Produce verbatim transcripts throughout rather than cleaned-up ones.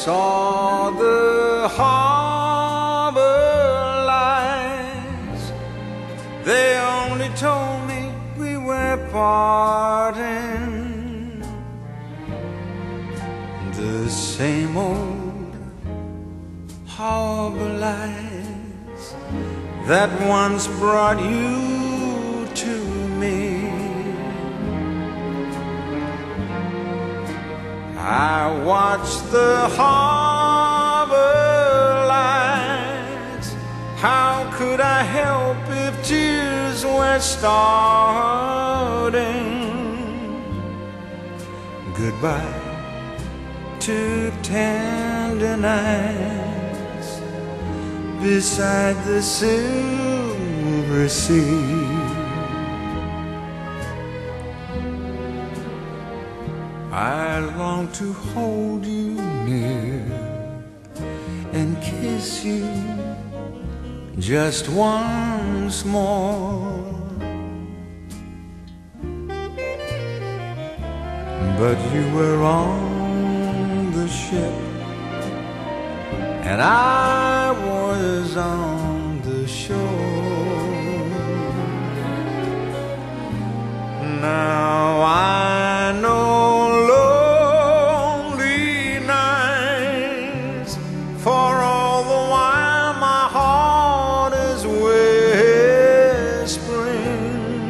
saw the harbor lights. They only told me we were parting. The same old harbor lights that once brought you to me. I watched the harbor lights. How could I help if tears were starting? Goodbye to tender nights beside the silver sea. I long to hold you near and kiss you just once more. But you were on the ship and I was on the shore. Now I know lonely nights, for all the while my heart is whispering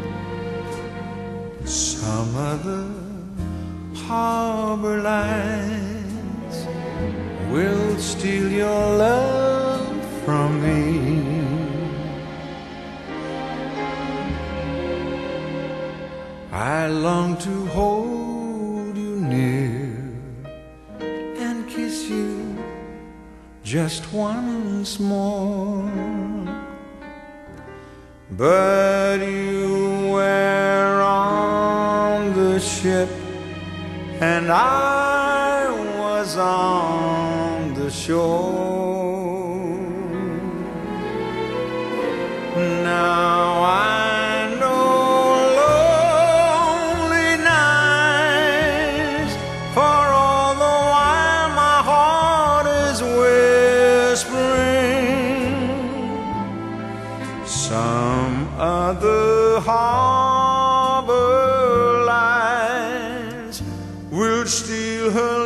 some other harbor lights will steal your love from me. I long to hold you near and kiss you just once more. But you were on the ship and I was on the shore. Now I know lonely nights, for all the while my heart is whispering some other harbor will steal her